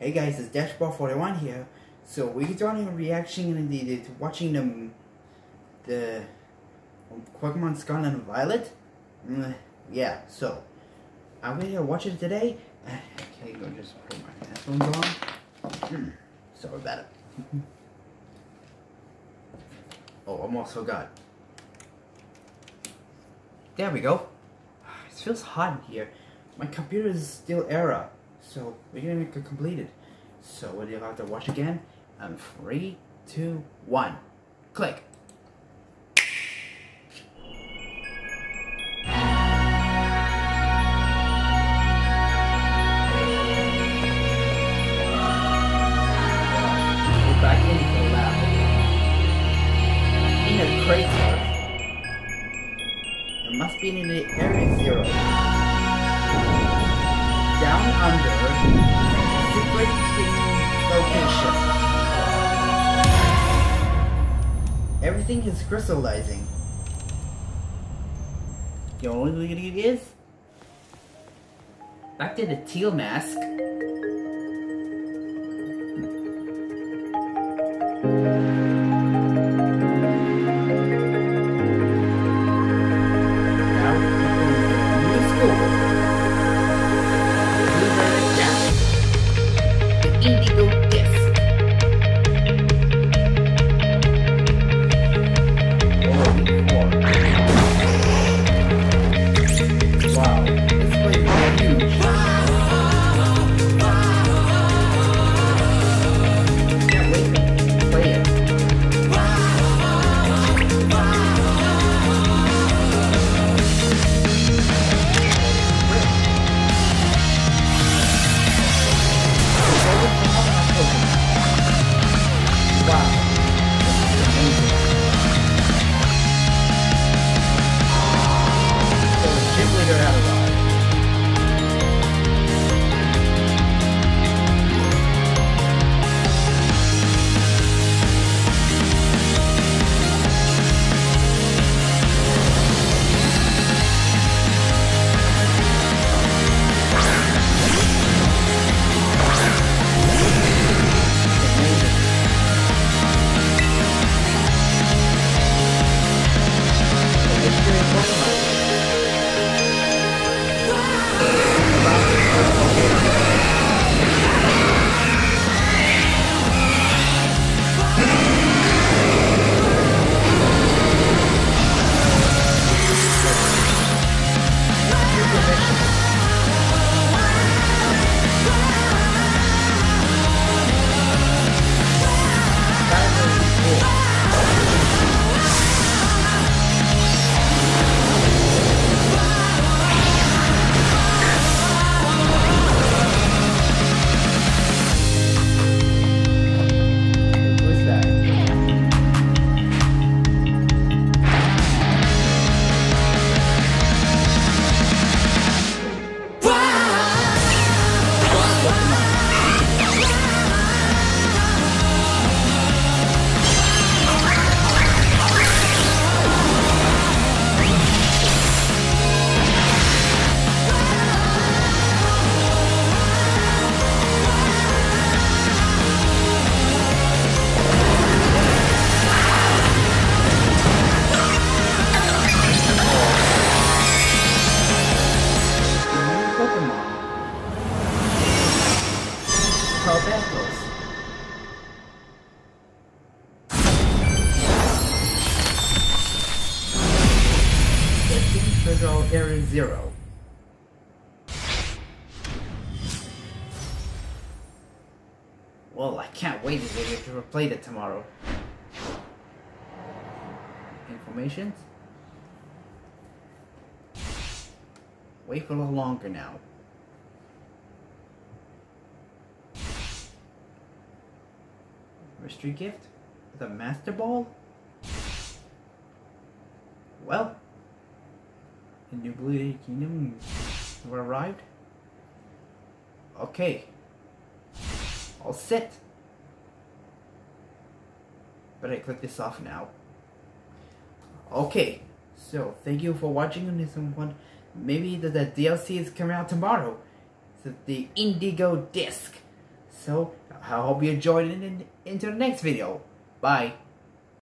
Hey guys, it's Dashball41 here. So we're doing a reaction and watching the Pokemon Scarlet and Violet. Yeah, so I'm gonna watch it today. Okay, go just put my headphones on. Sorry about it. Oh, almost forgot. There we go. It feels hot in here. My computer is still error. So we're gonna get completed. So we'll have to watch again. And 3, 2, 1, click. We're back into the lab. In a crater. It must be in the area 0. Down under, secret location. Everything is crystallizing. The only thing is, back to the teal mask. Now, new school. Indigo Disk. Wow, this place is huge. Can't wait to play it. Area 0. Well, I can't wait to replay it tomorrow. Informations? Wait for a little longer now. Mystery gift? The Master Ball? Well, the New Blue Kingdom have arrived. Okay. All set. But I click this off now. Okay. So thank you for watching this one. Maybe the DLC is coming out tomorrow. It's the Indigo Disk. So I hope you enjoyed it into the next video. Bye.